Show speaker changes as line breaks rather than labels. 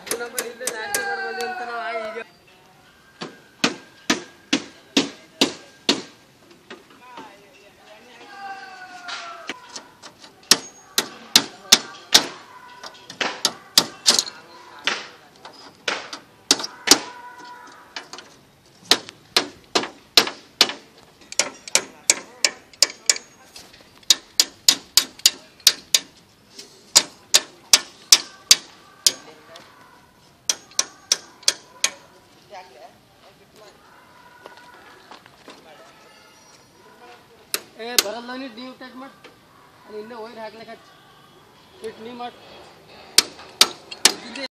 ಬರಲ್ಲ ನೀವು ಟಚ್ ಮಾಡಿ ಅಲ್ಲಿ ಇನ್ನೂ ವೈರ್ ಹಾಕ್ಲಿಕ್ಕೆ ಇಟ್ಟು ನೀ ಮಾಡಿ